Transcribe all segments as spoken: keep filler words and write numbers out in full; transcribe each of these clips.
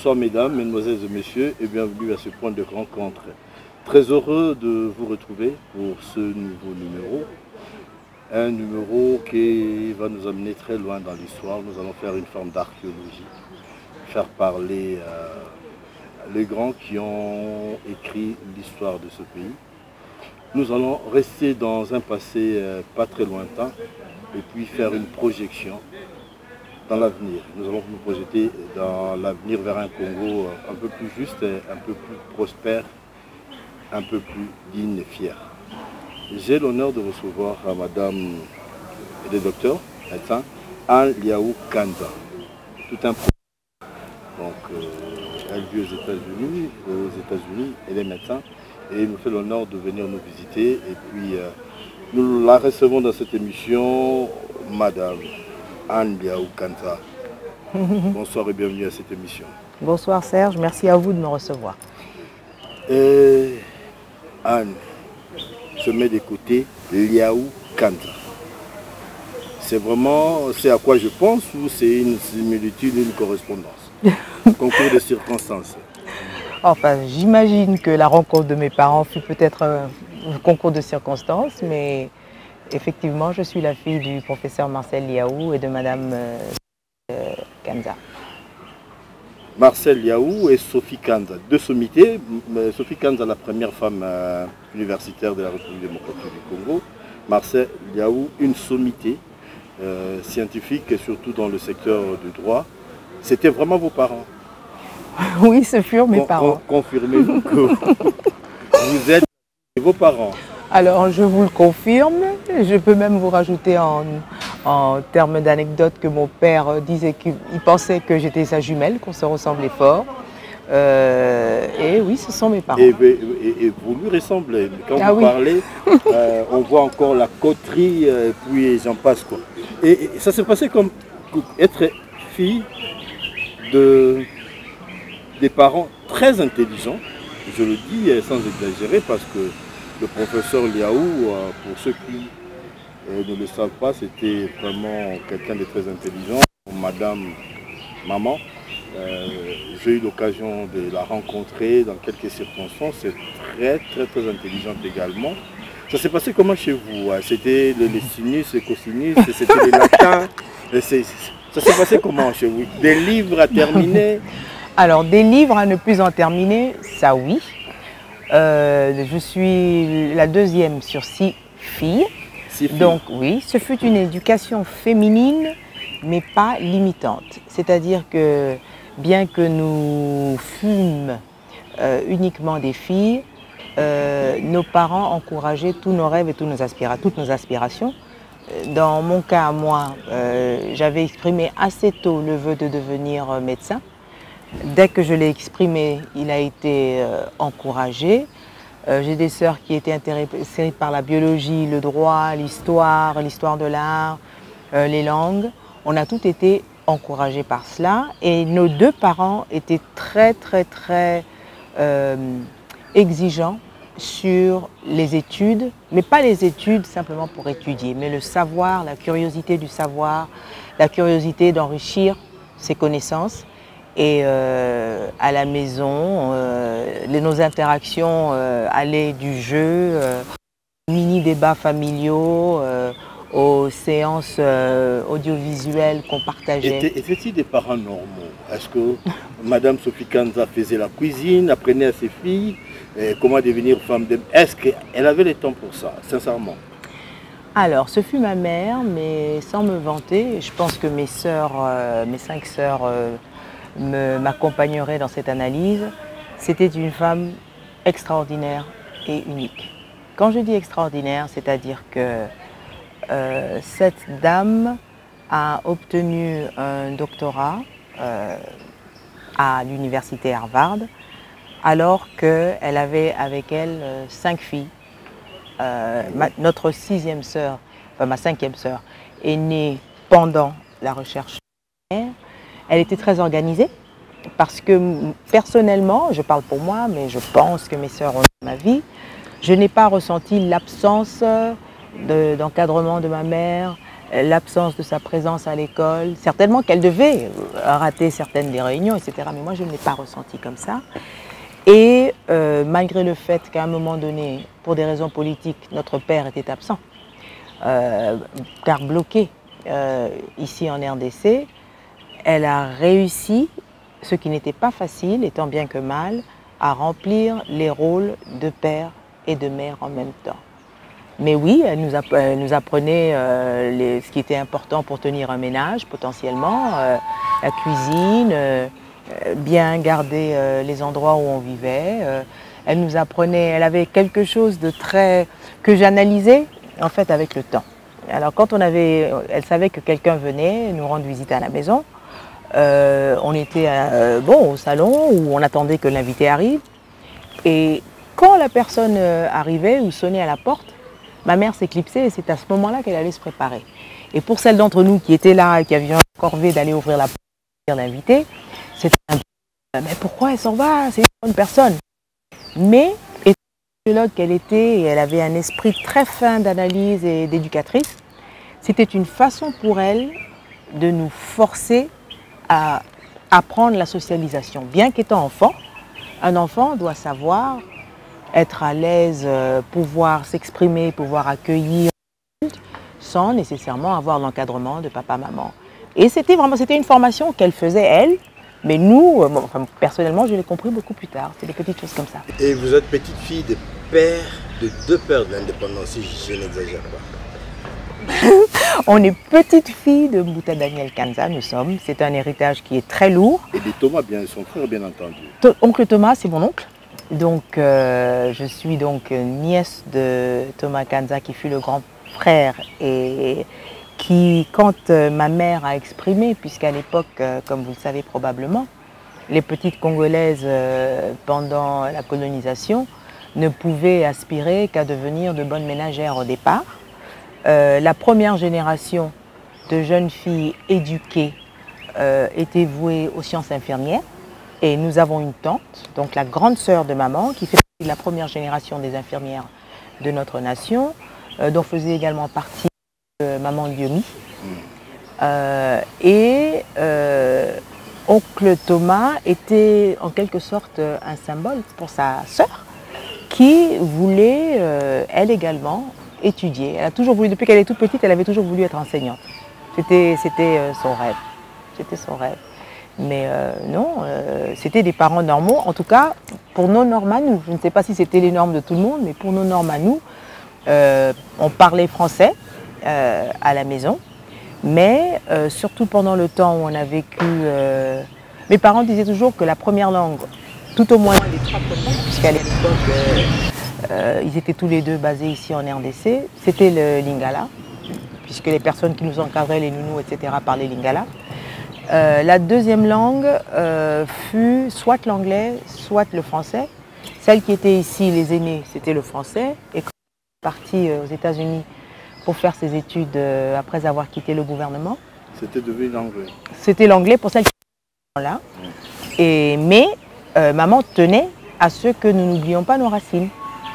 Bonsoir mesdames, mesdemoiselles et messieurs et bienvenue à ce point de rencontre. Très heureux de vous retrouver pour ce nouveau numéro. Un numéro qui va nous amener très loin dans l'histoire. Nous allons faire une forme d'archéologie, faire parler euh, les grands qui ont écrit l'histoire de ce pays. Nous allons rester dans un passé euh, pas très lointain et puis faire une projection dans l'avenir. Nous allons nous projeter dans l'avenir vers un Congo un peu plus juste, un peu plus prospère, un peu plus digne et fier. J'ai l'honneur de recevoir à madame le docteur, médecin, Anne Liaou Kanza. Tout un projet. Donc, euh, elle vit aux États-Unis, aux États-Unis, elle est médecin et elle nous fait l'honneur de venir nous visiter. Et puis, euh, nous la recevons dans cette émission, madame Anne Liaou Kanza. Bonsoir et bienvenue à cette émission. Bonsoir Serge, merci à vous de me recevoir. Et Anne se met de côté Liaou Kanza. C'est vraiment, c'est à quoi je pense ou c'est une similitude, une correspondance? Concours de circonstances. Enfin, j'imagine que la rencontre de mes parents fut peut-être un concours de circonstances, mais effectivement, je suis la fille du professeur Marcel Liaou et de madame euh, euh, Kanza. Marcel Liaou et Sophie Kanza, deux sommités. Sophie Kanza, la première femme euh, universitaire de la République démocratique du Congo. Marcel Liaou, une sommité euh, scientifique et surtout dans le secteur du droit. C'était vraiment vos parents? Oui, ce furent mes con, parents. Con, confirmez-vous que vous êtes vos parents? Alors, je vous le confirme. Je peux même vous rajouter en, en termes d'anecdote que mon père disait qu'il pensait que j'étais sa jumelle, qu'on se ressemblait fort. Euh, et oui, ce sont mes parents. Et, et, et vous lui ressemblez. Quand ah, vous oui. parlez, euh, on voit encore la coterie, et puis j'en passe quoi. Et, et ça s'est passé comme être fille de, des parents très intelligents. Je le dis sans exagérer parce que le professeur Liaou, pour ceux qui ne le savent pas, c'était vraiment quelqu'un de très intelligent. Madame, maman, euh, j'ai eu l'occasion de la rencontrer dans quelques circonstances. C'est très, très, très intelligente également. Ça s'est passé comment chez vous? C'était les sinus, les cosinus, c'était les latins. Ça s'est passé comment chez vous? Des livres à terminer? Alors, des livres à ne plus en terminer, ça oui. Euh, je suis la deuxième sur six filles. Six filles. Donc oui, ce fut une éducation féminine, mais pas limitante. C'est-à-dire que bien que nous fûmes euh, uniquement des filles, euh, nos parents encourageaient tous nos rêves et tous nos aspira toutes nos aspirations. Dans mon cas, moi, euh, j'avais exprimé assez tôt le vœu de devenir médecin. Dès que je l'ai exprimé, il a été euh, encouragé. Euh, J'ai des sœurs qui étaient intéressées par la biologie, le droit, l'histoire, l'histoire de l'art, euh, les langues. On a toutes été encouragés par cela. Et nos deux parents étaient très, très, très euh, exigeants sur les études, mais pas les études simplement pour étudier, mais le savoir, la curiosité du savoir, la curiosité d'enrichir ses connaissances. Et euh, à la maison, euh, les, nos interactions euh, allaient du jeu, euh, mini-débats familiaux, euh, aux séances euh, audiovisuelles qu'on partageait. Étaient-ils des parents normaux? Est-ce que madame Sophie Kanza faisait la cuisine, apprenait à ses filles et comment devenir femme de... Est-ce qu'elle avait le temps pour ça, sincèrement? Alors, ce fut ma mère, mais sans me vanter. Je pense que mes sœurs, euh, mes cinq sœurs... Euh, m'accompagnerait dans cette analyse. C'était une femme extraordinaire et unique. Quand je dis extraordinaire, c'est-à-dire que euh, cette dame a obtenu un doctorat euh, à l'université Harvard, alors qu'elle avait avec elle euh, cinq filles. Euh, ma, notre sixième sœur, enfin ma cinquième sœur, est née pendant la recherche. Elle était très organisée parce que personnellement, je parle pour moi, mais je pense que mes sœurs ont eu ma vie, je n'ai pas ressenti l'absence d'encadrement de, de ma mère, l'absence de sa présence à l'école. Certainement qu'elle devait rater certaines des réunions, et cetera. Mais moi, je ne l'ai pas ressenti comme ça. Et euh, malgré le fait qu'à un moment donné, pour des raisons politiques, notre père était absent, euh, car bloqué euh, ici en R D C, elle a réussi, ce qui n'était pas facile, étant bien que mal, à remplir les rôles de père et de mère en même temps. Mais oui, elle nous, app elle nous apprenait euh, les, ce qui était important pour tenir un ménage, potentiellement, euh, la cuisine, euh, bien garder euh, les endroits où on vivait. Euh, elle nous apprenait, elle avait quelque chose de très... que j'analysais, en fait, avec le temps. Alors, quand on avait... Elle savait que quelqu'un venait nous rendre visite à la maison. Euh, on était euh, bon, au salon où on attendait que l'invité arrive. Et quand la personne euh, arrivait ou sonnait à la porte, ma mère s'éclipsait et c'est à ce moment-là qu'elle allait se préparer. Et pour celles d'entre nous qui étaient là et qui avions la corvée d'aller ouvrir la porte à l'invité, c'était un peu, mais pourquoi elle s'en va? C'est une bonne personne. Mais, étant psychologue qu'elle était, et elle avait un esprit très fin d'analyse et d'éducatrice, c'était une façon pour elle de nous forcer à apprendre la socialisation. Bien qu'étant enfant, un enfant doit savoir être à l'aise, pouvoir s'exprimer, pouvoir accueillir sans nécessairement avoir l'encadrement de papa-maman. Et c'était vraiment, c'était une formation qu'elle faisait elle, mais nous, bon, enfin, personnellement, je l'ai compris beaucoup plus tard. C'est des petites choses comme ça. Et vous êtes petite fille de père, de deux pères de l'indépendance, si je n'exagère pas. On est petite fille de Mbouta Daniel Kanza, nous sommes. C'est un héritage qui est très lourd. Et de Thomas, bien, son frère, bien entendu. To oncle Thomas, c'est mon oncle. Donc, euh, je suis donc nièce de Thomas Kanza, qui fut le grand frère et qui, quand euh, ma mère a exprimé, puisqu'à l'époque, euh, comme vous le savez probablement, les petites Congolaises, euh, pendant la colonisation, ne pouvaient aspirer qu'à devenir de bonnes ménagères au départ. Euh, la première génération de jeunes filles éduquées euh, était vouée aux sciences infirmières. Et nous avons une tante, donc la grande sœur de maman, qui fait partie de la première génération des infirmières de notre nation, euh, dont faisait également partie euh, maman Lyomi. Euh, et euh, oncle Thomas était en quelque sorte un symbole pour sa sœur, qui voulait, euh, elle également, étudier. Elle a toujours voulu, depuis qu'elle est toute petite, elle avait toujours voulu être enseignante. C'était euh, son rêve. C'était son rêve. Mais euh, non, euh, c'était des parents normaux. En tout cas, pour nos normes à nous. Je ne sais pas si c'était les normes de tout le monde, mais pour nos normes à nous, euh, on parlait français euh, à la maison. Mais euh, surtout pendant le temps où on a vécu... Euh, mes parents disaient toujours que la première langue, tout au moins les trois premières, puisqu'à l'époque, euh, euh, ils étaient tous les deux basés ici en R D C, c'était le lingala, puisque les personnes qui nous encadraient, les nounous, et cetera, parlaient lingala. Euh, la deuxième langue euh, fut soit l'anglais, soit le français. Celles qui étaient ici, les aînés, c'était le français. Et quand on est parti aux États-Unis pour faire ses études euh, après avoir quitté le gouvernement, c'était devenu l'anglais. C'était l'anglais pour celles qui étaient là. Et, mais euh, maman tenait à ce que nous n'oublions pas nos racines.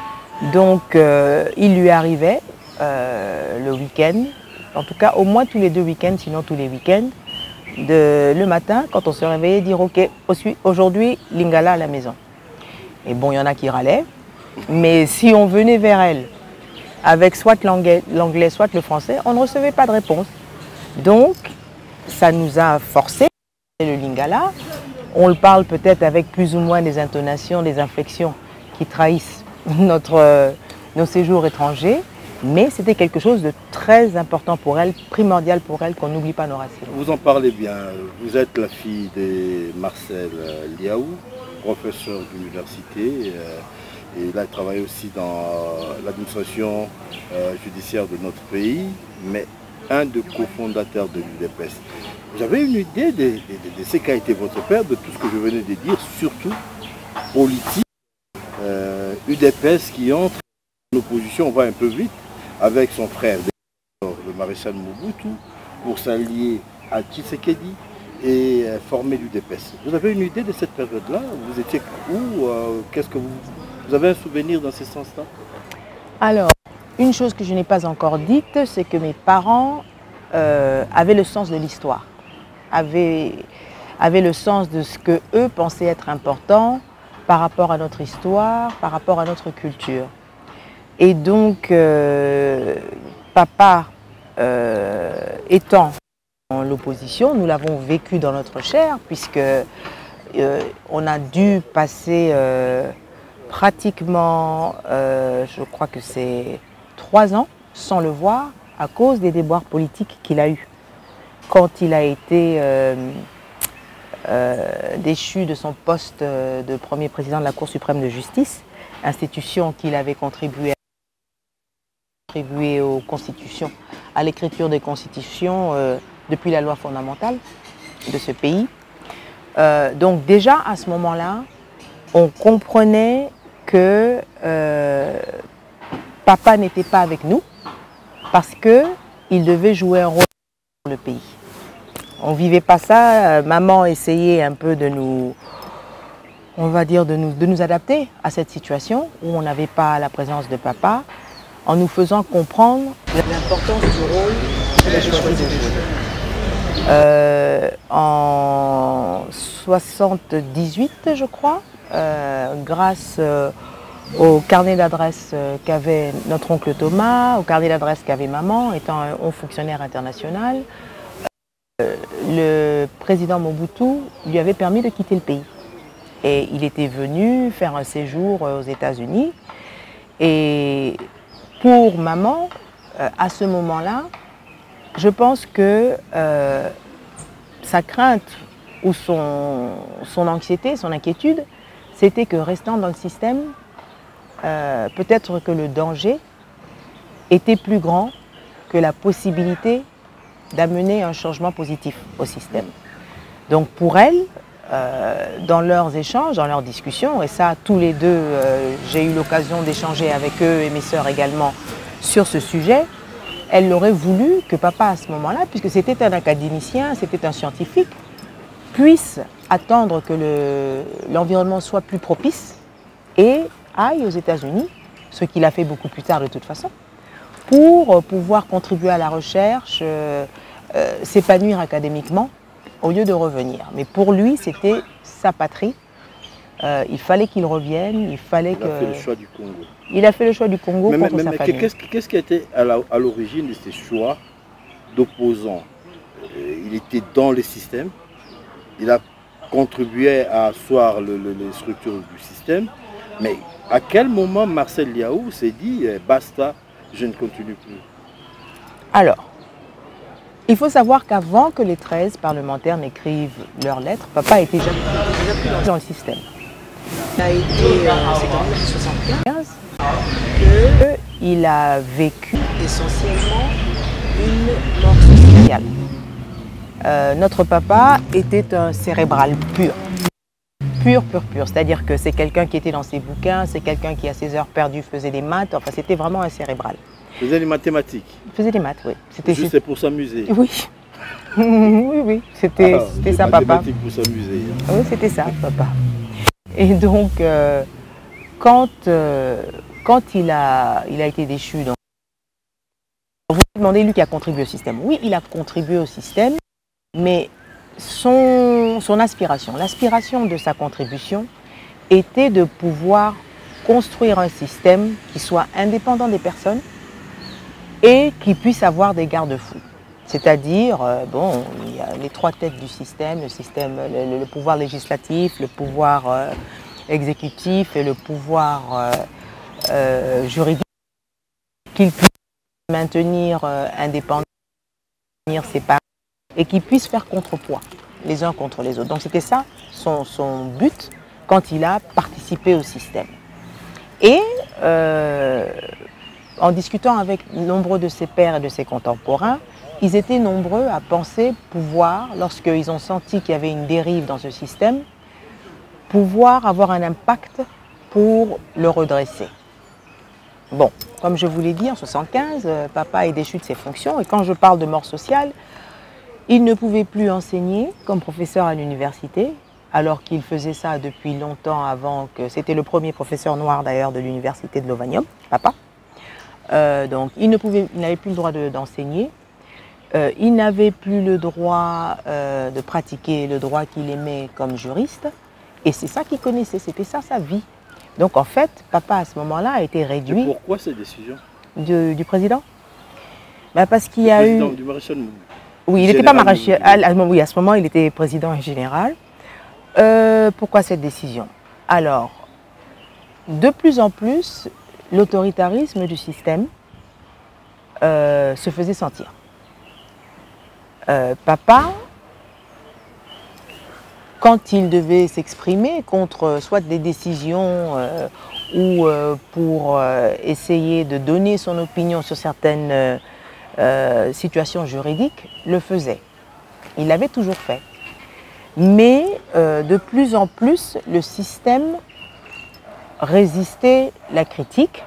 Donc euh, il lui arrivait euh, le week-end, en tout cas au moins tous les deux week-ends, sinon tous les week-ends, de, le matin, quand on se réveillait, dire ok, aujourd'hui, lingala à la maison. Et bon, il y en a qui râlaient, mais si on venait vers elle avec soit l'anglais, soit le français, on ne recevait pas de réponse. Donc, ça nous a forcé le lingala. On le parle peut-être avec plus ou moins des intonations, des inflexions qui trahissent notre, euh, nos séjours étrangers. Mais c'était quelque chose de très important pour elle, primordial pour elle, qu'on n'oublie pas nos racines. Vous en parlez bien. Vous êtes la fille de Marcel Liaou, professeur d'université. Et il a travaillé aussi dans l'administration judiciaire de notre pays, mais un des cofondateurs de l'U D P S. Vous avez une idée de, de, de, de ce qu'a été votre père, de tout ce que je venais de dire, surtout politique, euh, U D P S qui entre en opposition, on va un peu vite, avec son frère, le maréchal Mobutu, pour s'allier à Tshisekedi et euh, former l'U D P S. Vous avez une idée de cette période-là? Vous étiez où? euh, Qu'est-ce que vous... Vous avez un souvenir dans ce sens-là? Alors, une chose que je n'ai pas encore dite, c'est que mes parents euh, avaient le sens de l'histoire, avaient, avaient le sens de ce que eux pensaient être important par rapport à notre histoire, par rapport à notre culture. Et donc, euh, papa euh, étant en l'opposition, nous l'avons vécu dans notre chair, puisque euh, on a dû passer euh, pratiquement, euh, je crois que c'est trois ans, sans le voir, à cause des déboires politiques qu'il a eus. Quand il a été euh, euh, déchu de son poste de premier président de la Cour suprême de justice, institution qu'il avait contribué à contribué aux constitutions, à l'écriture des constitutions euh, depuis la loi fondamentale de ce pays. Euh, donc déjà à ce moment-là, on comprenait que euh, papa n'était pas avec nous parce qu'il devait jouer un rôle dans le pays. On ne vivait pas ça, maman essayait un peu de nous, on va dire, de nous, de nous adapter à cette situation où on n'avait pas la présence de papa, en nous faisant comprendre l'importance du rôle qu'il a choisi de jouer. Euh, en soixante-dix-huit, je crois, euh, grâce euh, au carnet d'adresse euh, qu'avait notre oncle Thomas, au carnet d'adresse qu'avait maman, étant un haut fonctionnaire international, euh, le président Mobutu lui avait permis de quitter le pays. Et il était venu faire un séjour aux États-Unis. Et pour maman, euh, à ce moment-là, je pense que euh, sa crainte ou son, son anxiété, son inquiétude, c'était que restant dans le système, euh, peut-être que le danger était plus grand que la possibilité d'amener un changement positif au système. Donc pour elle, euh, dans leurs échanges, dans leurs discussions, et ça tous les deux, euh, j'ai eu l'occasion d'échanger avec eux et mes sœurs également sur ce sujet, elle aurait voulu que papa à ce moment-là, puisque c'était un académicien, c'était un scientifique, puisse attendre que l'environnement soit plus propice et aille aux États-Unis, ce qu'il a fait beaucoup plus tard de toute façon, pour pouvoir contribuer à la recherche, euh, euh, s'épanouir académiquement, au lieu de revenir. Mais pour lui, c'était sa patrie. Euh, il fallait qu'il revienne, il fallait que... Il a fait le choix du Congo. Il a fait le choix du Congo mais, contre mais, sa mais, famille. Qu'est-ce qu'est-ce qui a été à l'origine de ces choix d'opposants? Il était dans le système, il a contribué à asseoir le, le, les structures du système, mais à quel moment Marcel Liaou s'est dit eh, « basta, je ne continue plus » Alors, il faut savoir qu'avant que les treize parlementaires n'écrivent leurs lettres, papa était déjà, déjà plus dans le système. Il a été, euh, c'est en mille neuf cent soixante-quinze qu'il a vécu essentiellement une mort sociale. Euh, notre papa était un cérébral pur. Pur, pur, pur. C'est-à-dire que c'est quelqu'un qui était dans ses bouquins, c'est quelqu'un qui à ses heures perdues faisait des maths, enfin c'était vraiment un cérébral. Il faisait des mathématiques. Il faisait des maths, oui. Juste pour s'amuser. Oui. oui, oui, c'était ah, ça, papa. Mathématiques pour s'amuser. Hein. Oui, c'était ça, papa. Et donc, euh, quand, euh, quand il, a, il a été déchu, donc, vous demandez lui qui a contribué au système. Oui, il a contribué au système, mais son, son aspiration, l'aspiration de sa contribution était de pouvoir construire un système qui soit indépendant des personnes et qui puisse avoir des garde-fous. C'est-à-dire, euh, bon, il y a les trois têtes du système, le, système, le, le pouvoir législatif, le pouvoir euh, exécutif et le pouvoir euh, euh, juridique, qu'ils puissent maintenir euh, indépendants, séparés, et qu'ils puissent faire contrepoids les uns contre les autres. Donc c'était ça son, son but quand il a participé au système. Et euh, en discutant avec nombreux de ses pairs et de ses contemporains, ils étaient nombreux à penser pouvoir, lorsqu'ils ont senti qu'il y avait une dérive dans ce système, pouvoir avoir un impact pour le redresser. Bon, comme je vous l'ai dit, en mille neuf cent soixante-quinze, papa est déchu de ses fonctions et quand je parle de mort sociale, il ne pouvait plus enseigner comme professeur à l'université, alors qu'il faisait ça depuis longtemps avant que... C'était le premier professeur noir d'ailleurs de l'université de Lovanium, papa. Euh, donc il ne pouvait, il n'avait plus le droit d'enseigner. Euh, il n'avait plus le droit euh, de pratiquer le droit qu'il aimait comme juriste. Et c'est ça qu'il connaissait, c'était ça sa vie. Donc en fait, papa à ce moment-là a été réduit. Et pourquoi cette décision du, du président? Ben parce qu'il y a président eu... du maréchal Mobutu. Oui, il n'était pas maréchal. À, oui, à ce moment, il était président général. Euh, pourquoi cette décision? Alors, de plus en plus, l'autoritarisme du système euh, se faisait sentir. Euh, papa, quand il devait s'exprimer contre soit des décisions euh, ou euh, pour euh, essayer de donner son opinion sur certaines euh, euh, situations juridiques, le faisait. Il l'avait toujours fait. Mais euh, de plus en plus, le système résistait la critique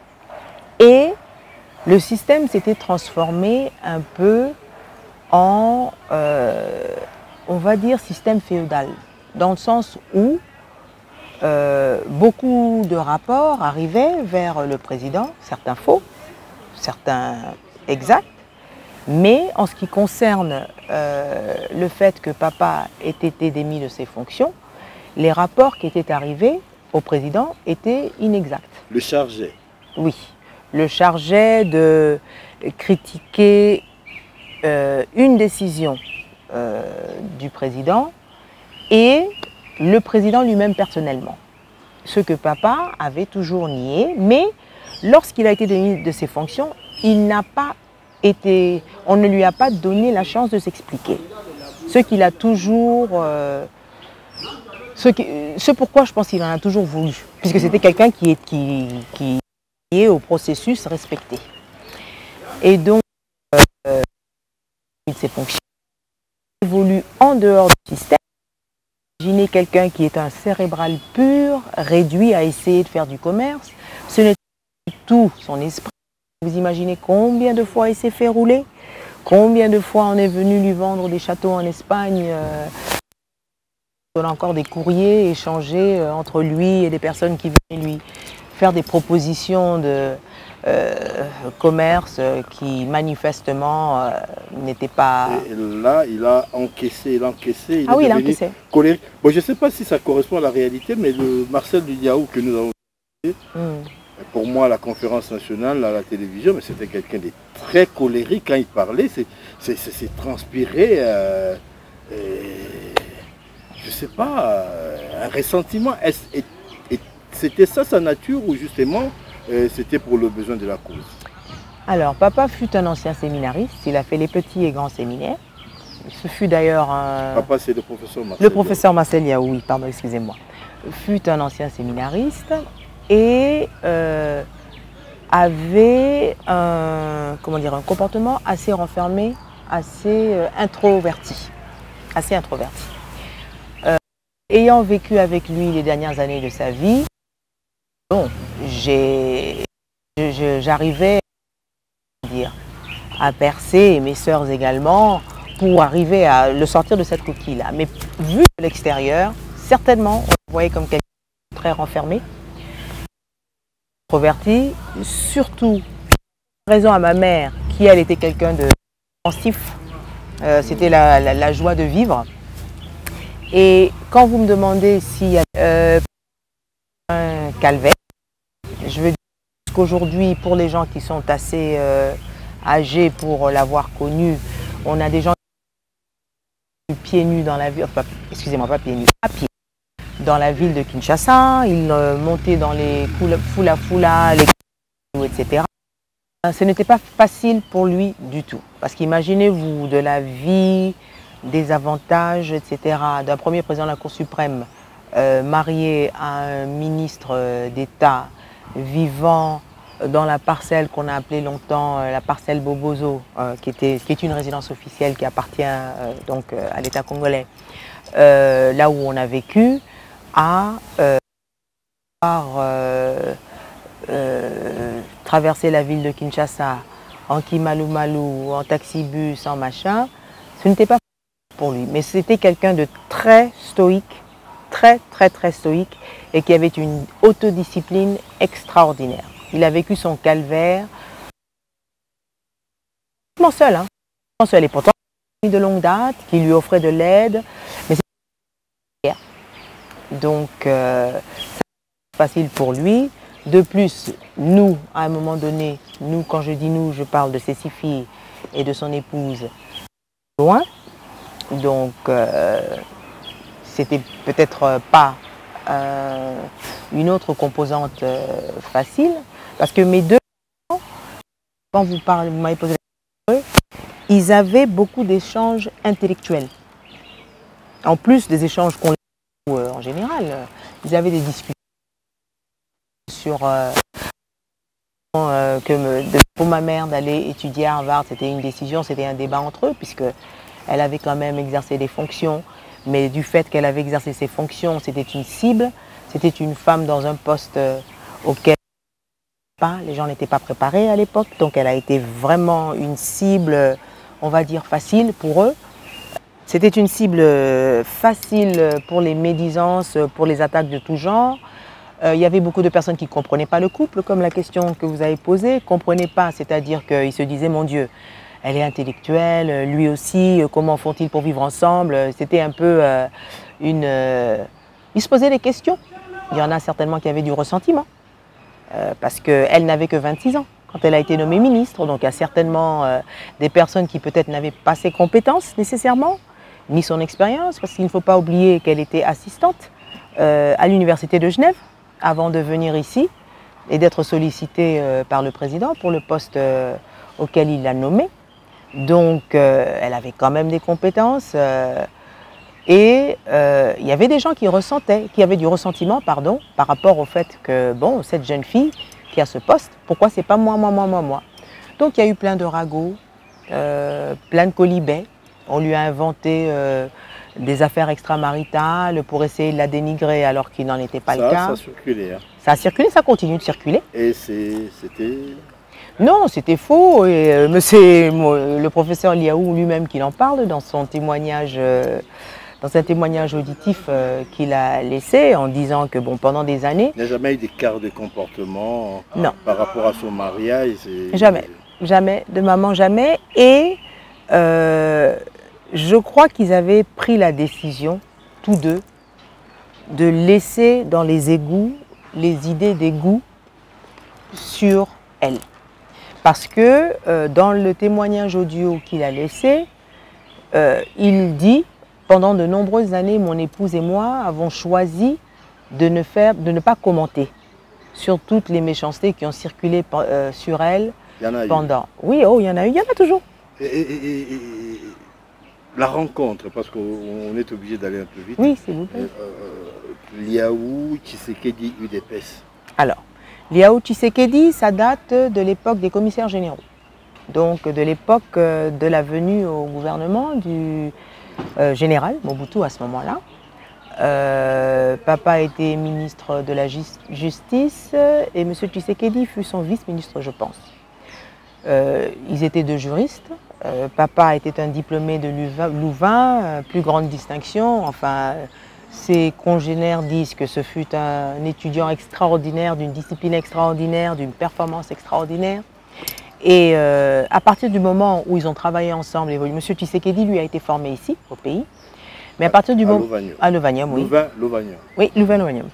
et le système s'était transformé un peu en, euh, on va dire, système féodal, dans le sens où euh, beaucoup de rapports arrivaient vers le président, certains faux, certains exacts, mais en ce qui concerne euh, le fait que papa ait été démis de ses fonctions, les rapports qui étaient arrivés au président étaient inexacts. Le chargeait? Oui, le chargeait de critiquer euh, une décision euh, du président et le président lui-même personnellement. Ce que papa avait toujours nié, mais lorsqu'il a été démis de ses fonctions, il n'a pas été, on ne lui a pas donné la chance de s'expliquer. Ce qu'il a toujours, euh, ce, qui, ce pourquoi je pense qu'il en a toujours voulu, puisque c'était quelqu'un qui est, qui, qui est au processus respecté. Et donc, euh, ses fonctions évoluent en dehors du système. Imaginez quelqu'un qui est un cérébral pur, réduit à essayer de faire du commerce. Ce n'est pas du tout son esprit. Vous imaginez combien de fois il s'est fait rouler? Combien de fois on est venu lui vendre des châteaux en Espagne? euh, On a encore des courriers échangés euh, entre lui et des personnes qui venaient lui faire des propositions de euh, commerce euh, qui manifestement euh, n'étaient pas... Et là, il a encaissé, il a encaissé, il ah est oui, il a devenu encaissé. colérique. Bon, je ne sais pas si ça correspond à la réalité, mais le Marcel Diaou que nous avons vu, Mm. pour moi, à la conférence nationale, à la télévision, mais c'était quelqu'un de très colérique quand il parlait, c'est transpiré, euh, je ne sais pas, euh, un ressentiment. C'était ça sa nature ou justement euh, c'était pour le besoin de la cause? Alors, papa fut un ancien séminariste, il a fait les petits et grands séminaires. Ce fut d'ailleurs un... Papa, c'est le professeur Marcel. Le professeur Marcel Diaou, oui, pardon, excusez-moi. Fut un ancien séminariste et euh, avait un, comment dire, un comportement assez renfermé, assez euh, introverti. Assez introverti. Euh, ayant vécu avec lui les dernières années de sa vie, bon, j'arrivais à, dire, à percer, et mes sœurs également, pour arriver à le sortir de cette coquille-là. Mais vu de l'extérieur, certainement, on le voyait comme quelqu'un de très renfermé, introverti, surtout, raison à ma mère, qui elle était quelqu'un de pensif, euh, c'était la, la, la joie de vivre. Et quand vous me demandez s'il y a euh, un calvaire, je veux dire qu'aujourd'hui, pour les gens qui sont assez euh, âgés pour l'avoir connu, on a des gens pieds nus dans la ville, enfin, excusez-moi, pas pieds nus, à pied, dans la ville de Kinshasa, ils euh, montaient dans les foula foula, les et cetera. Ce n'était pas facile pour lui du tout, parce qu'imaginez-vous de la vie, des avantages, et cetera, d'un premier président de la Cour suprême, euh, marié à un ministre d'État, vivant dans la parcelle qu'on a appelée longtemps euh, la parcelle Bobozo, euh, qui, était, qui est une résidence officielle qui appartient euh, donc euh, à l'État congolais, euh, là où on a vécu, à euh, euh, euh, traverser la ville de Kinshasa en Kimalu-Malu, en taxi-bus, en machin. Ce n'était pas pour lui, mais c'était quelqu'un de très stoïque, très très très stoïque, et qui avait une autodiscipline extraordinaire. Il a vécu son calvaire seul, hein. Elle est pourtant de longue date, qui lui offrait de l'aide, mais c'est donc euh, c'est facile pour lui. De plus, nous, à un moment donné, nous, quand je dis nous, je parle de ses six filles et de son épouse, loin. Donc, euh, c'était peut-être pas euh, une autre composante euh, facile, parce que mes deux enfants, quand vous parlez, vous m'avez posé la question, ils avaient beaucoup d'échanges intellectuels. En plus des échanges qu'on euh, en général, ils avaient des discussions sur euh, euh, que me, de, pour ma mère d'aller étudier à Harvard, c'était une décision, c'était un débat entre eux, puisque elle avait quand même exercé des fonctions, mais du fait qu'elle avait exercé ses fonctions, c'était une cible, c'était une femme dans un poste euh, auquel pas, les gens n'étaient pas préparés à l'époque, donc elle a été vraiment une cible, on va dire, facile pour eux. C'était une cible facile pour les médisances, pour les attaques de tout genre. Euh, il y avait beaucoup de personnes qui ne comprenaient pas le couple, comme la question que vous avez posée, ne comprenaient pas, c'est-à-dire qu'ils se disaient, mon Dieu, elle est intellectuelle, lui aussi, comment font-ils pour vivre ensemble? C'était un peu euh, une... Euh, ils se posaient des questions. Il y en a certainement qui avaient du ressentiment, euh, parce qu'elle n'avait que vingt-six ans quand elle a été nommée ministre, donc il y a certainement euh, des personnes qui peut-être n'avaient pas ses compétences nécessairement, ni son expérience, parce qu'il ne faut pas oublier qu'elle était assistante euh, à l'université de Genève, avant de venir ici et d'être sollicitée euh, par le président pour le poste euh, auquel il l'a nommée. Donc, euh, elle avait quand même des compétences euh, et euh, il y avait des gens qui ressentaient, qui avaient du ressentiment, pardon, par rapport au fait que, bon, cette jeune fille qui a ce poste, pourquoi c'est pas moi, moi, moi, moi, moi. Donc, il y a eu plein de ragots, euh, plein de colibets. On lui a inventé euh, des affaires extramaritales pour essayer de la dénigrer alors qu'il n'en était pas ça, le cas. Ça a circulé. Hein. Ça a circulé, ça continue de circuler. Et c'était... Non, c'était faux. Et euh, c'est le professeur Liaou lui-même qui en parle dans son témoignage, euh, dans un témoignage auditif euh, qu'il a laissé en disant que bon, pendant des années... Il n'y a jamais eu d'écart de comportement non. par rapport à son mariage. Jamais, jamais, de maman jamais. Et euh, je crois qu'ils avaient pris la décision, tous deux, de laisser dans les égouts les idées d'égout sur elle. Parce que euh, dans le témoignage audio qu'il a laissé, euh, il dit « Pendant de nombreuses années, mon épouse et moi avons choisi de ne, faire, de ne pas commenter sur toutes les méchancetés qui ont circulé euh, sur elle il y en a pendant... Eu. Oui, oh, il y en a eu, il y en a toujours. Et, et, et, et, la rencontre, parce qu'on est obligé d'aller un peu vite. Oui, s'il vous plaît. Euh, Liaou, Tshisekedi, U D P S. Alors, Liaou Tshisekedi, ça date de l'époque des commissaires généraux. Donc de l'époque de la venue au gouvernement du euh, général Mobutu à ce moment-là. Euh, papa était ministre de la Justice et M. Tshisekedi fut son vice-ministre, je pense. Euh, ils étaient deux juristes. Euh, papa était un diplômé de Louvain, euh, plus grande distinction. Enfin, ses congénères disent que ce fut un étudiant extraordinaire, d'une discipline extraordinaire, d'une performance extraordinaire. Et euh, à partir du moment où ils ont travaillé ensemble, M. Tshisekedi lui a été formé ici, au pays. Mais à partir du moment... À Lovanium, oui. Louvain, Lovanium. Oui, Louvain, Lovanium.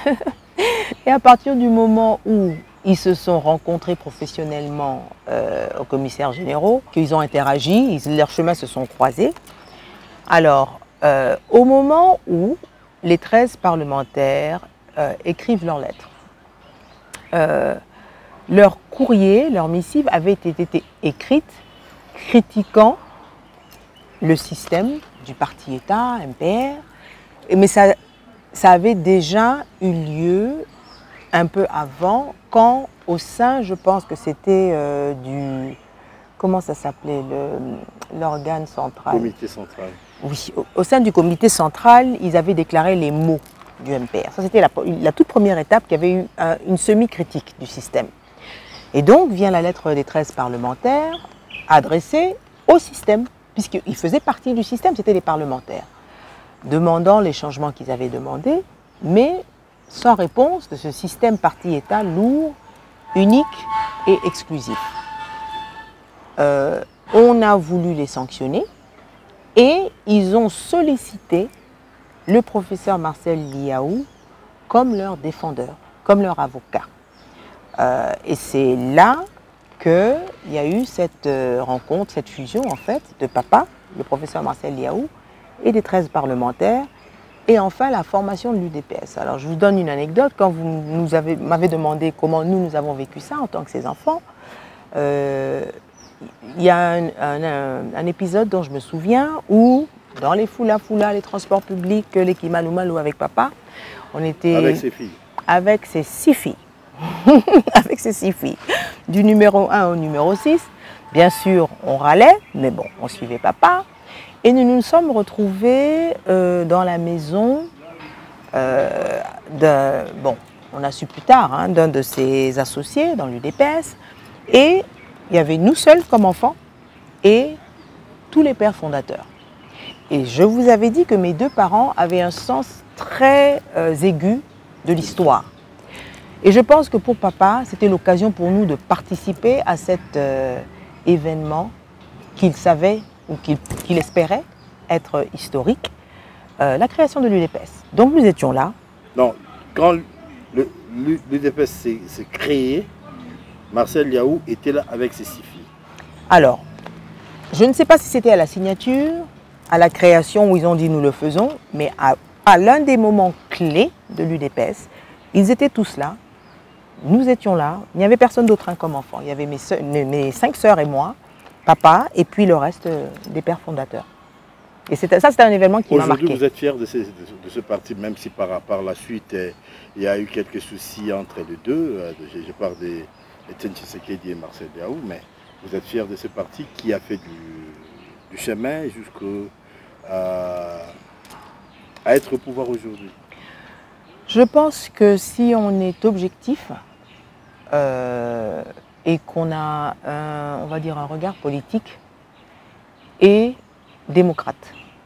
Et à partir du moment où ils se sont rencontrés professionnellement euh, aux commissaires généraux, qu'ils ont interagi, ils, leurs chemins se sont croisés. Alors, euh, au moment où les treize parlementaires euh, écrivent leurs lettres, euh, leur courrier, leur missive avait été, été écrite critiquant le système du parti-État, M P R, mais ça, ça avait déjà eu lieu un peu avant, quand au sein, je pense que c'était euh, du... Comment ça s'appelait, l'organe central? Comité central. Oui, au, au sein du comité central, ils avaient déclaré les mots du M P R. Ça, c'était la, la toute première étape qui avait eu un, une semi-critique du système. Et donc vient la lettre des treize parlementaires adressée au système, puisqu'ils faisaient partie du système, c'était les parlementaires, demandant les changements qu'ils avaient demandés, mais sans réponse de ce système parti-État lourd, unique et exclusif. Euh, on a voulu les sanctionner et ils ont sollicité le professeur Marcel Liaou comme leur défendeur, comme leur avocat. Euh, et c'est là qu'il y a eu cette euh, rencontre, cette fusion en fait de papa, le professeur Marcel Liaou, et des treize parlementaires, et enfin la formation de l'U D P S. Alors je vous donne une anecdote, quand vous nous avez, m'avez demandé comment nous, nous avons vécu ça en tant que ses enfants, euh, il y a un, un, un, un épisode dont je me souviens où, dans les foula-foula, les transports publics, les Kimalou-Malou avec papa, on était... Avec ses filles. Avec ses six filles. Avec ses six filles. Du numéro un au numéro six. Bien sûr, on râlait, mais bon, on suivait papa. Et nous nous sommes retrouvés euh, dans la maison euh, d'un... Bon, on a su plus tard, hein, d'un de ses associés dans l'U D P S. Et il y avait nous seuls comme enfants et tous les pères fondateurs. Et je vous avais dit que mes deux parents avaient un sens très euh, aigu de l'histoire. Et je pense que pour papa, c'était l'occasion pour nous de participer à cet euh, événement qu'il savait ou qu'il qu'il espérait être historique, euh, la création de l'U D P S. Donc nous étions là. Non, quand l'U D P S s'est créé, Marcel Liaou était là avec ses six filles. Alors, je ne sais pas si c'était à la signature, à la création où ils ont dit nous le faisons, mais à, à l'un des moments clés de l'U D P S, ils étaient tous là, nous étions là, il n'y avait personne d'autre hein, comme enfant. Il y avait mes, soeurs, mes cinq sœurs et moi, papa, et puis le reste des pères fondateurs. Et ça, c'était un événement qui m'a marqué. Aujourd'hui, vous êtes fiers de ce, de, de ce parti, même si par, par la suite, eh, il y a eu quelques soucis entre les deux. Je, je parle des Etienne Tshisekedi et Marcel Liaou, mais vous êtes fiers de ce parti qui a fait du, du chemin jusqu'à à être au pouvoir aujourd'hui. Je pense que si on est objectif euh, et qu'on a, un, on va dire, un regard politique et démocrate,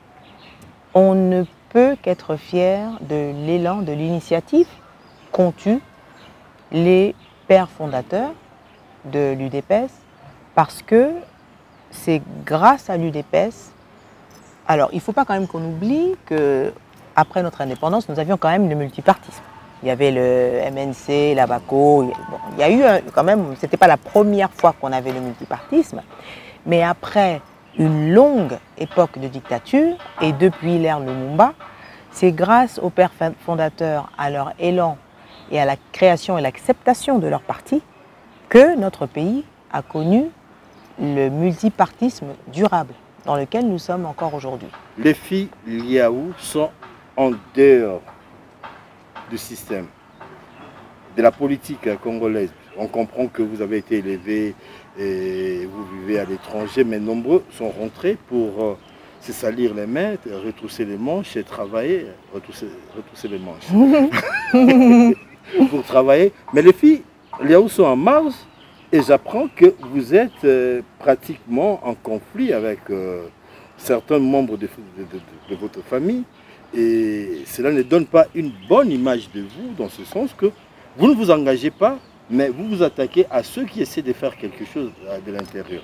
on ne peut qu'être fier de l'élan, de l'initiative qu'ont eu les pères fondateurs de l'U D P S, parce que c'est grâce à l'U D P S. Alors, il ne faut pas quand même qu'on oublie que après notre indépendance, nous avions quand même le multipartisme. Il y avait le M N C, l'Abaco. Bon, il y a eu un, quand même, ce n'était pas la première fois qu'on avait le multipartisme, mais après une longue époque de dictature, et depuis l'ère Lumumba, c'est grâce aux pères fondateurs, à leur élan et à la création et l'acceptation de leur parti, que notre pays a connu le multipartisme durable dans lequel nous sommes encore aujourd'hui. Les filles Liaou sont en dehors du système, de la politique congolaise. On comprend que vous avez été élevé et vous vivez à l'étranger, mais nombreux sont rentrés pour euh, se salir les mains, retrousser les manches et travailler, retrousser, retrousser les manches, pour travailler. Mais les filles Liaou sont en Mars et j'apprends que vous êtes euh, pratiquement en conflit avec euh, certains membres de, de, de, de votre famille. Et cela ne donne pas une bonne image de vous, dans ce sens que vous ne vous engagez pas, mais vous vous attaquez à ceux qui essaient de faire quelque chose de l'intérieur.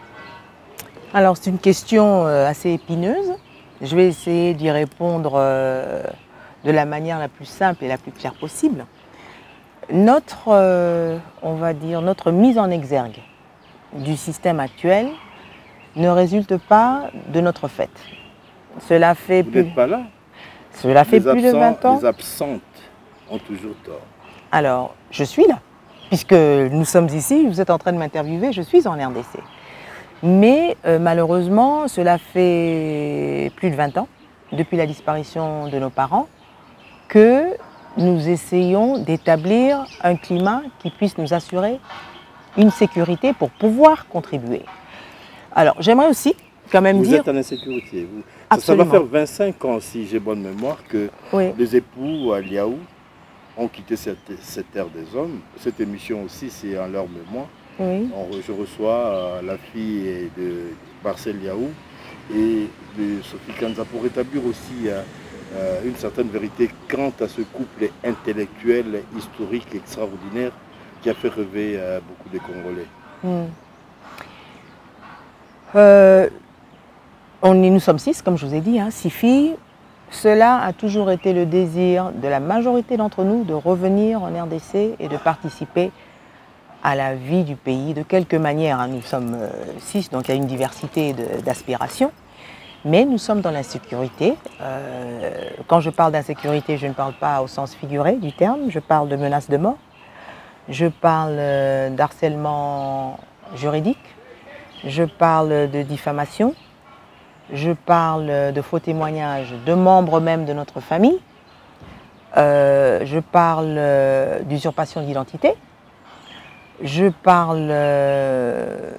Alors c'est une question assez épineuse. Je vais essayer d'y répondre de la manière la plus simple et la plus claire possible. Notre, on va dire, notre mise en exergue du système actuel ne résulte pas de notre fait. Cela fait Vous plus... n'êtes pas là. Cela fait les plus absents, de vingt ans. Les absentes ont toujours tort. Alors, je suis là. Puisque nous sommes ici, vous êtes en train de m'interviewer, je suis en R D C. Mais euh, malheureusement, cela fait plus de vingt ans, depuis la disparition de nos parents, que nous essayons d'établir un climat qui puisse nous assurer une sécurité pour pouvoir contribuer. Alors, j'aimerais aussi quand même vous dire... Vous êtes en insécurité. Vous... Absolument. Ça va faire vingt-cinq ans, si j'ai bonne mémoire, que oui. les époux à Liaou ont quitté cette, cette terre des hommes. Cette émission aussi, c'est en leur mémoire. Oui. On, je reçois euh, la fille de Marcel Liaou et de Sophie Kanza pour établir aussi euh, euh, une certaine vérité quant à ce couple intellectuel, historique, extraordinaire qui a fait rêver euh, beaucoup de Congolais. Mm. euh, on est, Nous sommes six, comme je vous ai dit, hein, six filles. Cela a toujours été le désir de la majorité d'entre nous de revenir en R D C et de participer à la vie du pays de quelque manière. Hein. Nous sommes euh, six, donc il y a une diversité d'aspirations. Mais nous sommes dans l'insécurité. Euh, quand je parle d'insécurité, je ne parle pas au sens figuré du terme, je parle de menaces de mort, je parle euh, d'harcèlement juridique, je parle de diffamation, je parle de faux témoignages de membres même de notre famille, euh, je parle euh, d'usurpation d'identité, je parle euh,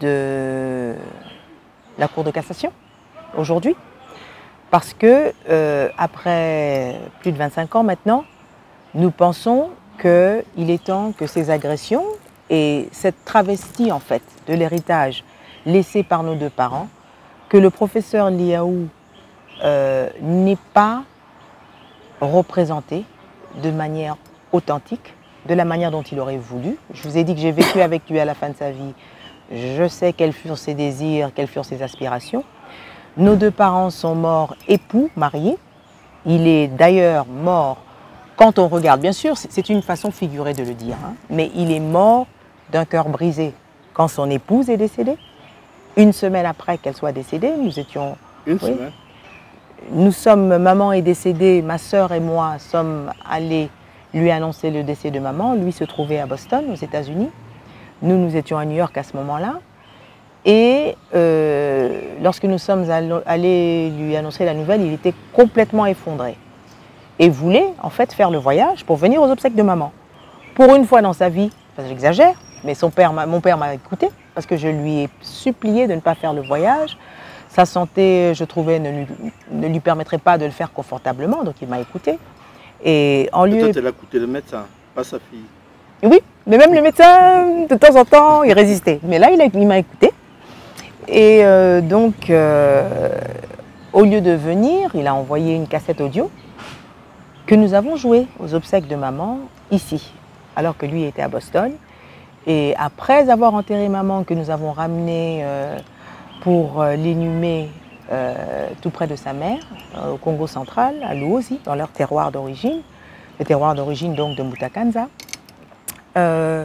de la Cour de cassation aujourd'hui, parce que euh, après plus de vingt-cinq ans maintenant, nous pensons qu'il est temps que ces agressions et cette travestie en fait de l'héritage laissé par nos deux parents, que le professeur Liaou euh, n'est pas représenté de manière authentique, de la manière dont il aurait voulu. Je vous ai dit que j'ai vécu avec lui à la fin de sa vie. Je sais quels furent ses désirs, quelles furent ses aspirations. Nos deux parents sont morts époux, mariés. Il est d'ailleurs mort, quand on regarde, bien sûr, c'est une façon figurée de le dire, hein, mais il est mort d'un cœur brisé quand son épouse est décédée. Une semaine après qu'elle soit décédée, nous étions... Une oui, semaine nous sommes, maman est décédée, ma sœur et moi sommes allés lui annoncer le décès de maman. Lui se trouvait à Boston, aux États-Unis. Nous, nous étions à New York à ce moment-là. Et euh, lorsque nous sommes allés lui annoncer la nouvelle, il était complètement effondré. Et voulait en fait faire le voyage pour venir aux obsèques de maman. Pour une fois dans sa vie, enfin, j'exagère, mais son père, mon père m'a écouté parce que je lui ai supplié de ne pas faire le voyage. Sa santé, je trouvais, ne lui, ne lui permettrait pas de le faire confortablement, donc il m'a écouté. Et en lieu... Peut-être elle a coûté le médecin, pas sa fille. Oui, mais même le médecin, de temps en temps, il résistait. Mais là, il m'a écouté. Et euh, donc, euh, au lieu de venir, il a envoyé une cassette audio que nous avons jouée aux obsèques de maman, ici, alors que lui était à Boston. Et après avoir enterré maman, que nous avons ramené euh, pour euh, l'inhumer euh, tout près de sa mère, euh, au Congo central, à Luozi, dans leur terroir d'origine, le terroir d'origine donc de Mutakanza, euh,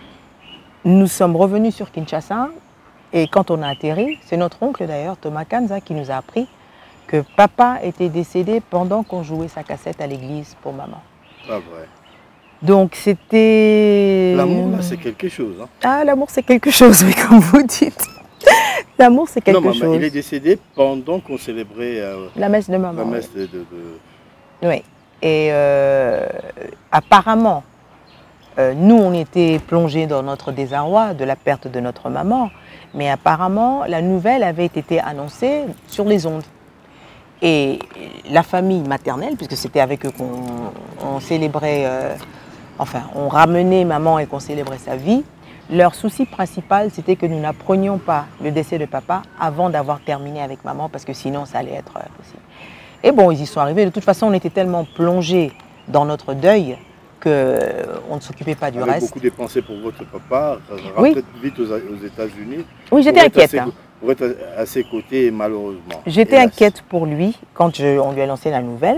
nous sommes revenus sur Kinshasa. Et quand on a atterri, c'est notre oncle d'ailleurs, Thomas Kanza, qui nous a appris que papa était décédé pendant qu'on jouait sa cassette à l'église pour maman. Pas vrai. Donc c'était... L'amour, là, c'est quelque chose. Hein. Ah, l'amour, c'est quelque chose, oui, comme vous dites. L'amour, c'est quelque non, chose. Non, mais il est décédé pendant qu'on célébrait euh, la messe de maman. La messe oui. de, de, de... Oui. Et euh, apparemment, euh, nous, on était plongés dans notre désarroi de la perte de notre maman. Mais apparemment, la nouvelle avait été annoncée sur les ondes. Et la famille maternelle, puisque c'était avec eux qu'on célébrait, euh, enfin, on ramenait maman et qu'on célébrait sa vie, leur souci principal, c'était que nous n'apprenions pas le décès de papa avant d'avoir terminé avec maman, parce que sinon, ça allait être possible. Et bon, ils y sont arrivés. De toute façon, on était tellement plongés dans notre deuil qu'on ne s'occupait pas du Avec reste. beaucoup dépensé pour votre papa, oui. vite aux, aux États-Unis. Oui, j'étais inquiète. Ses, hein. Pour être à ses côtés, malheureusement. J'étais inquiète pour lui quand je, on lui a lancé la nouvelle.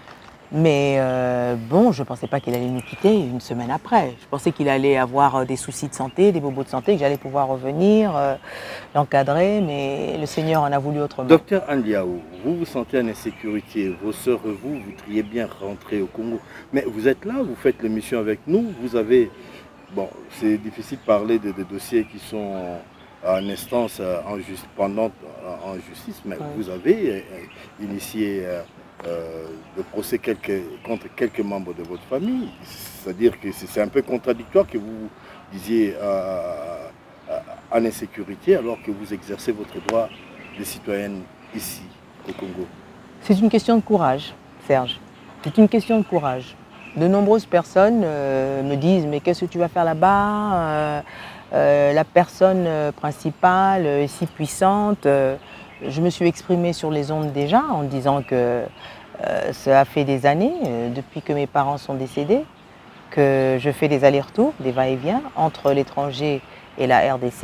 Mais euh, bon, je ne pensais pas qu'il allait nous quitter une semaine après. Je pensais qu'il allait avoir des soucis de santé, des bobos de santé, que j'allais pouvoir revenir, euh, l'encadrer, mais le Seigneur en a voulu autrement. Docteur Andiaou, vous vous sentez en insécurité, vos sœurs, vous, vous triez bien rentrer au Congo. Mais vous êtes là, vous faites l'émission avec nous, vous avez... Bon, c'est difficile de parler de, de dossiers qui sont en instance en just, pendant en justice, mais ouais. Vous avez euh, initié... Euh, Euh, de procès quelques, contre quelques membres de votre famille. C'est-à-dire que c'est un peu contradictoire que vous disiez euh, euh, en insécurité alors que vous exercez votre droit de citoyenne ici, au Congo. C'est une question de courage, Serge. C'est une question de courage. De nombreuses personnes euh, me disent « mais qu'est-ce que tu vas faire là-bas euh, euh, la personne principale est si puissante euh, ». Je me suis exprimée sur les ondes déjà en disant que euh, ça a fait des années, euh, depuis que mes parents sont décédés, que je fais des allers-retours, des va-et-vient entre l'étranger et la R D C,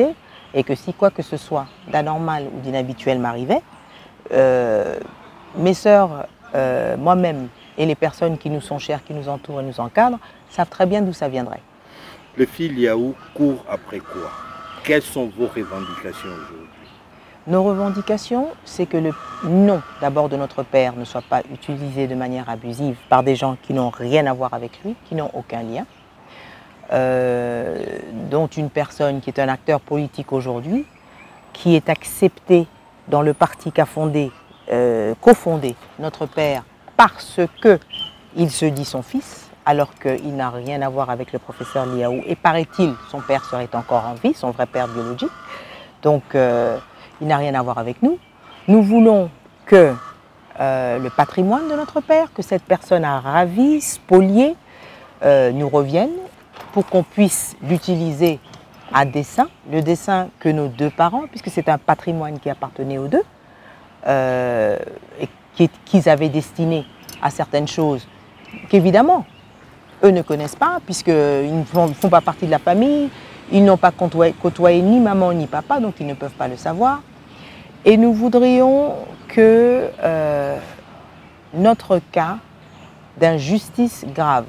et que si quoi que ce soit d'anormal ou d'inhabituel m'arrivait, euh, mes sœurs, euh, moi-même et les personnes qui nous sont chères, qui nous entourent et nous encadrent, savent très bien d'où ça viendrait. Les filles Liaou courent après quoi? Quelles sont vos revendications aujourd'hui? Nos revendications, c'est que le nom d'abord de notre père ne soit pas utilisé de manière abusive par des gens qui n'ont rien à voir avec lui, qui n'ont aucun lien, euh, dont une personne qui est un acteur politique aujourd'hui, qui est accepté dans le parti qu'a fondé, euh, cofondé notre père parce qu'il se dit son fils, alors qu'il n'a rien à voir avec le professeur Liaou. Et paraît-il, son père serait encore en vie, son vrai père biologique. Donc, euh, il n'a rien à voir avec nous. Nous voulons que euh, le patrimoine de notre père, que cette personne a ravi, spolié, euh, nous revienne pour qu'on puisse l'utiliser à dessein, le dessein que nos deux parents, puisque c'est un patrimoine qui appartenait aux deux, euh, et qu'ils avaient destiné à certaines choses qu'évidemment, eux ne connaissent pas, puisqu'ils ne font, font pas partie de la famille, ils n'ont pas côtoyé, côtoyé ni maman ni papa, donc ils ne peuvent pas le savoir. Et nous voudrions que euh, notre cas d'injustice grave,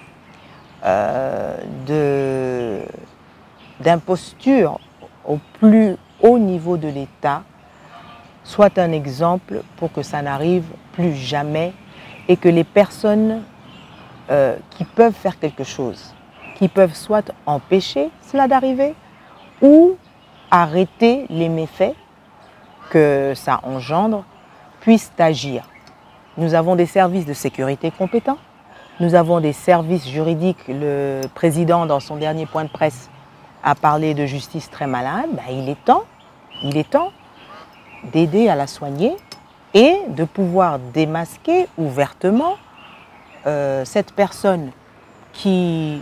euh, d'imposture au plus haut niveau de l'État, soit un exemple pour que ça n'arrive plus jamais et que les personnes euh, qui peuvent faire quelque chose, qui peuvent soit empêcher cela d'arriver ou arrêter les méfaits que ça engendre, puissent agir. Nous avons des services de sécurité compétents, nous avons des services juridiques. Le président, dans son dernier point de presse, a parlé de justice très malade. Ben, il est temps, il est temps d'aider à la soigner et de pouvoir démasquer ouvertement euh, cette personne qui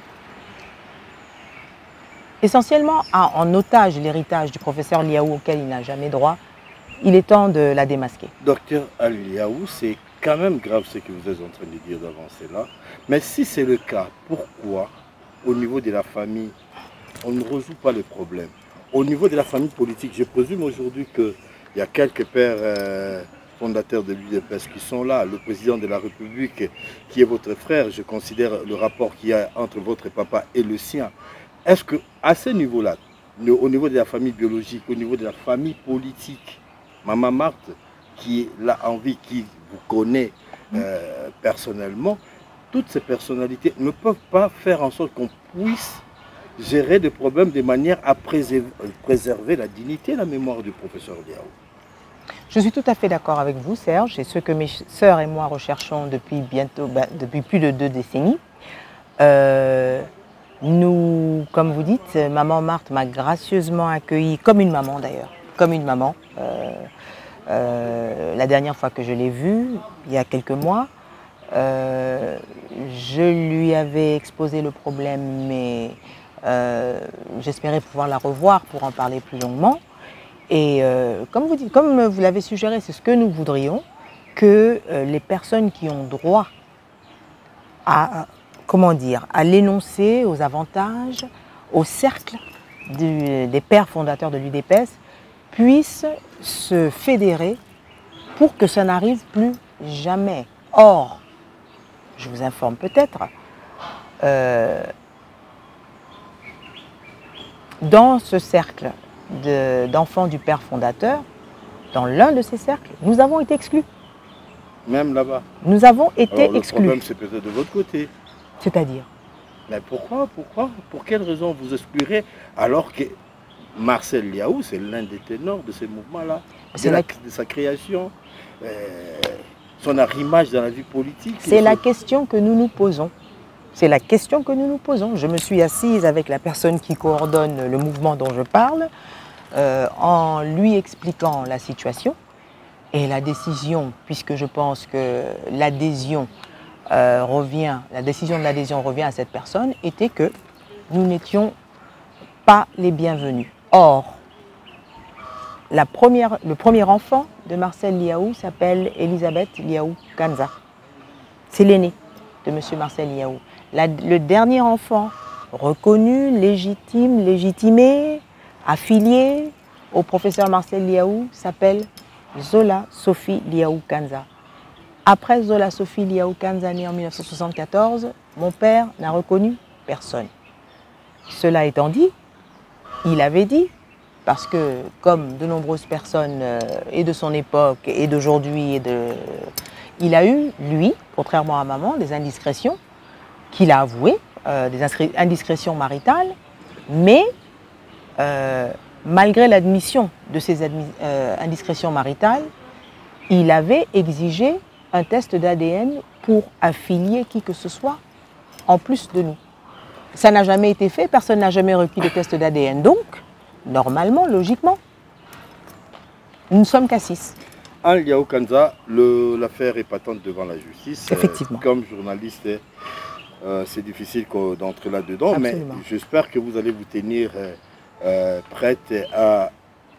essentiellement a en otage l'héritage du professeur Liaou auquel il n'a jamais droit. Il est temps de la démasquer. Docteur Ali Liaou, c'est quand même grave ce que vous êtes en train de dire d'avancer là. Mais si c'est le cas, pourquoi au niveau de la famille, on ne résout pas le problème? Au niveau de la famille politique, je présume aujourd'hui qu'il y a quelques pères euh, fondateurs de l'U D P S qui sont là. Le président de la République, qui est votre frère, je considère le rapport qu'il y a entre votre papa et le sien. Est-ce qu'à ce niveau-là, au niveau de la famille biologique, au niveau de la famille politique, Maman Marthe, qui l'a envie, qui vous connaît euh, personnellement, toutes ces personnalités ne peuvent pas faire en sorte qu'on puisse gérer des problèmes de manière à préserver, préserver la dignité et la mémoire du professeur Liaou. Je suis tout à fait d'accord avec vous, Serge. C'est ce que mes sœurs et moi recherchons depuis, bientôt, bah, depuis plus de deux décennies. Euh, nous, comme vous dites, Maman Marthe m'a gracieusement accueillie, comme une maman d'ailleurs, comme une maman. Euh, euh, la dernière fois que je l'ai vue, il y a quelques mois, euh, je lui avais exposé le problème, mais euh, j'espérais pouvoir la revoir pour en parler plus longuement. Et euh, comme vous dites, comme vous l'avez suggéré, c'est ce que nous voudrions, que euh, les personnes qui ont droit à, comment dire, à l'énoncé, aux avantages, au cercle du, des pères fondateurs de l'U D P S puissent se fédérer pour que ça n'arrive plus jamais. Or, je vous informe peut-être, euh, dans ce cercle d'enfants du père fondateur, dans l'un de ces cercles, nous avons été exclus. Même là-bas? Nous avons été Alors, le exclus. Le problème, c'est peut-être de votre côté. C'est-à-dire? Mais pourquoi, pourquoi, pour quelle raison vous exclurez alors que Marcel Liaou, c'est l'un des ténors de ces mouvements-là, de, la... de sa création, euh, son arrimage dans la vie politique? C'est la question que nous nous posons. C'est la question que nous nous posons. Je me suis assise avec la personne qui coordonne le mouvement dont je parle, euh, en lui expliquant la situation et la décision, puisque je pense que l'adhésion euh, revient, la décision de l'adhésion revient à cette personne, était que nous n'étions pas les bienvenus. Or, la première, le premier enfant de Marcel Liaou s'appelle Elisabeth Liaou Kanza. C'est l'aîné de M. Marcel Liaou. La, le dernier enfant reconnu, légitime, légitimé, affiliée au professeur Marcel Liaou, s'appelle Zola Sophie Liaou Kanza. Après Zola Sophie Liaou Kanza, née en mille neuf cent soixante-quatorze, mon père n'a reconnu personne. Cela étant dit, il avait dit, parce que comme de nombreuses personnes euh, et de son époque et d'aujourd'hui, de... il a eu, lui, contrairement à maman, des indiscrétions qu'il a avouées, euh, des indiscrétions maritales, mais euh, malgré l'admission de ces euh, indiscrétions maritales, il avait exigé un test d'A D N pour affilier qui que ce soit en plus de nous. Ça n'a jamais été fait, personne n'a jamais requis de test d'A D N. Donc, normalement, logiquement, nous ne sommes qu'à six. Anne Liaou Kanza, l'affaire est patente devant la justice. Effectivement. Euh, comme journaliste, euh, c'est difficile d'entrer là-dedans, mais j'espère que vous allez vous tenir euh, euh, prête à,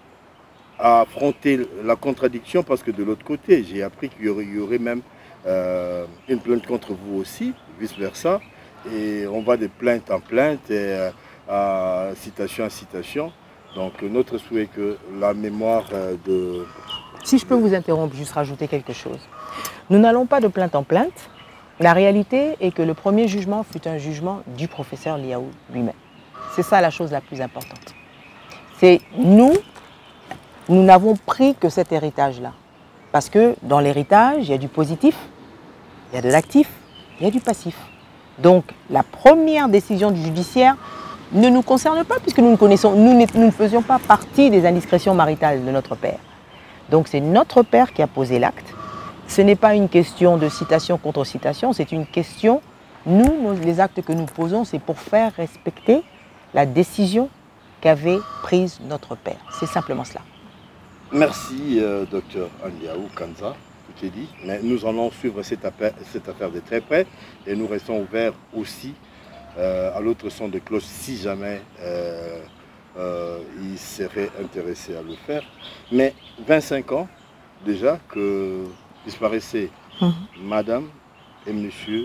à affronter la contradiction, parce que de l'autre côté, j'ai appris qu'il y aurait, y aurait même euh, une plainte contre vous aussi, vice-versa. Et on va de plainte en plainte, et à citation en citation. Donc notre souhait est que la mémoire de... Si je peux vous interrompre, juste rajouter quelque chose. Nous n'allons pas de plainte en plainte. La réalité est que le premier jugement fut un jugement du professeur Liaou lui-même. C'est ça la chose la plus importante. C'est nous, nous n'avons pris que cet héritage-là. Parce que dans l'héritage, il y a du positif, il y a de l'actif, il y a du passif. Donc, la première décision du judiciaire ne nous concerne pas, puisque nous ne, connaissons, nous, nous ne faisions pas partie des indiscrétions maritales de notre père. Donc, c'est notre père qui a posé l'acte. Ce n'est pas une question de citation contre citation, c'est une question, nous, les actes que nous posons, c'est pour faire respecter la décision qu'avait prise notre père. C'est simplement cela. Merci, euh, docteur Anne Liaou Kanza. Tout est dit, mais nous allons suivre cette affaire, cette affaire de très près et nous restons ouverts aussi euh, à l'autre son de cloche si jamais euh, euh, il serait intéressé à le faire. Mais vingt-cinq ans déjà que disparaissaient mmh. Madame et Monsieur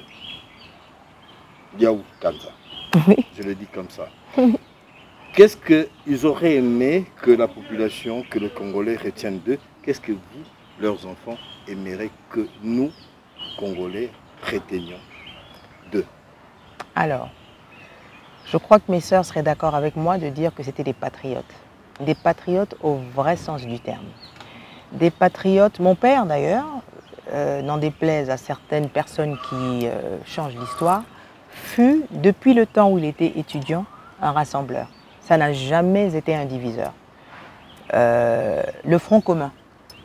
Liaou Kanza. Oui. Je le dis comme ça. Qu'est-ce qu'ils auraient aimé que la population, que le Congolais retienne d'eux? Qu'est-ce que vous, leurs enfants, aimeraient que nous, Congolais, reteignions d'eux? Alors, je crois que mes sœurs seraient d'accord avec moi de dire que c'était des patriotes. Des patriotes au vrai sens du terme. Des patriotes, mon père d'ailleurs, euh, n'en déplaise à certaines personnes qui euh, changent l'histoire, fut, depuis le temps où il était étudiant, un rassembleur. Ça n'a jamais été un diviseur. Euh, le Front commun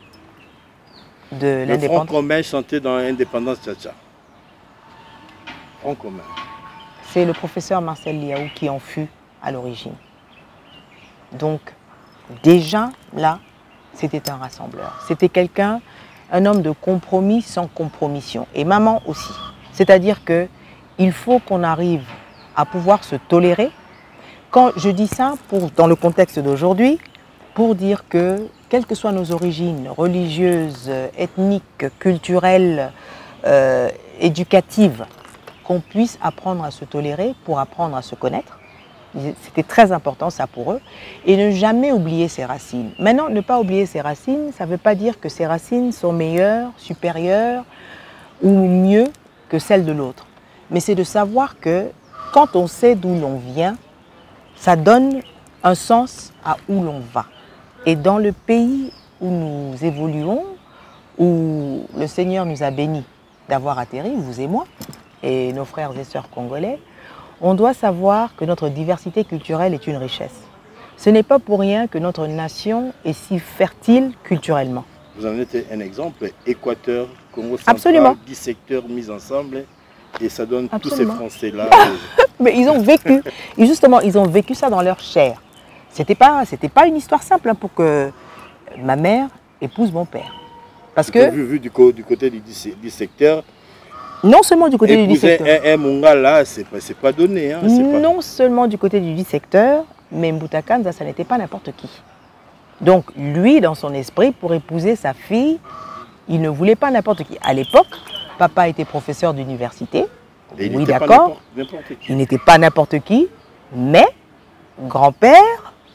de l'indépendance. Le Front commun chanté dans l'indépendance Tcha-Tcha. Front commun. C'est le professeur Marcel Liaou qui en fut à l'origine. Donc, déjà, là, c'était un rassembleur. C'était quelqu'un, un homme de compromis sans compromission. Et maman aussi. C'est-à-dire qu'il faut qu'on arrive à pouvoir se tolérer. Quand je dis ça, pour, dans le contexte d'aujourd'hui, pour dire que, quelles que soient nos origines religieuses, ethniques, culturelles, euh, éducatives, qu'on puisse apprendre à se tolérer pour apprendre à se connaître. C'était très important ça pour eux. Et ne jamais oublier ses racines. Maintenant, ne pas oublier ses racines, ça ne veut pas dire que ses racines sont meilleures, supérieures ou mieux que celles de l'autre. Mais c'est de savoir que quand on sait d'où l'on vient, ça donne un sens à où l'on va. Et dans le pays où nous évoluons, où le Seigneur nous a bénis d'avoir atterri, vous et moi, et nos frères et sœurs congolais, on doit savoir que notre diversité culturelle est une richesse. Ce n'est pas pour rien que notre nation est si fertile culturellement. Vous en êtes un exemple, Équateur, Congo central, Absolument. dix secteurs mis ensemble, et ça donne Absolument. tous ces Français-là. Mais ils ont vécu, et justement, ils ont vécu ça dans leur chair. C'était pas, c'était pas une histoire simple hein, pour que ma mère épouse mon père. Parce que... Vu, vu du, co du côté du dix secteurs, non seulement du côté du dix secteur. Un, un Monga là, c'est pas, pas donné. Hein, non pas... seulement du côté du dix secteur, mais Mbouta Kanza, ça n'était pas n'importe qui. Donc lui, dans son esprit, pour épouser sa fille, il ne voulait pas n'importe qui. À l'époque, papa était professeur d'université. Oui, d'accord. Il n'était pas n'importe qui, mais grand-père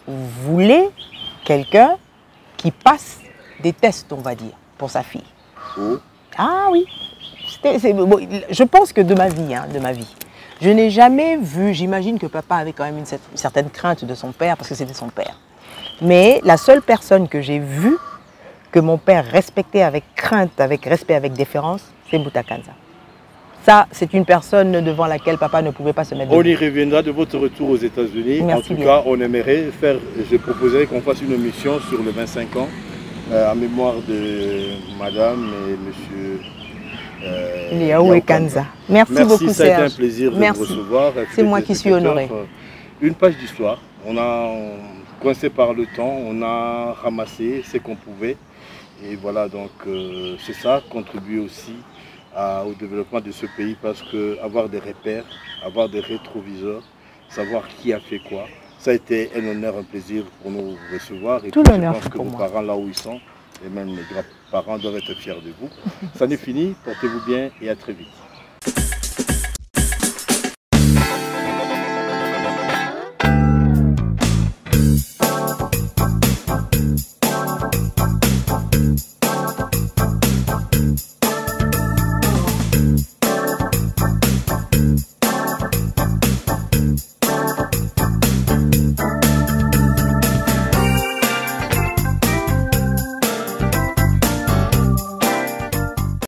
voulait quelqu'un qui passe des tests, on va dire, pour sa fille. Oh. Ah oui. C'est, bon, je pense que de ma vie, hein, de ma vie, je n'ai jamais vu, j'imagine que papa avait quand même une, une certaine crainte de son père, parce que c'était son père. Mais la seule personne que j'ai vue, que mon père respectait avec crainte, avec respect, avec déférence, c'est Bouta Kanza. Ça, c'est une personne devant laquelle papa ne pouvait pas se mettre On debout. y reviendra de votre retour aux États-Unis. En tout bien. cas, on aimerait faire, je proposerais qu'on fasse une émission sur les vingt-cinq ans, euh, en mémoire de madame et monsieur euh, Liaoué Kanza. Merci, Merci beaucoup, ça a été un Serge. plaisir de Merci. vous recevoir. C'est moi qui suis honoré. Une page d'histoire. On a coincé par le temps, on a ramassé ce qu'on pouvait. Et voilà, donc euh, c'est ça, contribuer aussi à, au développement de ce pays, parce que avoir des repères, avoir des rétroviseurs, savoir qui a fait quoi, ça a été un honneur, un plaisir pour nous vous recevoir. Et Tout puis, l'honneur je pense que pour vos moi. parents, là où ils sont, et même les grands-parents doivent être fiers de vous. Ça n'est fini, portez-vous bien et à très vite.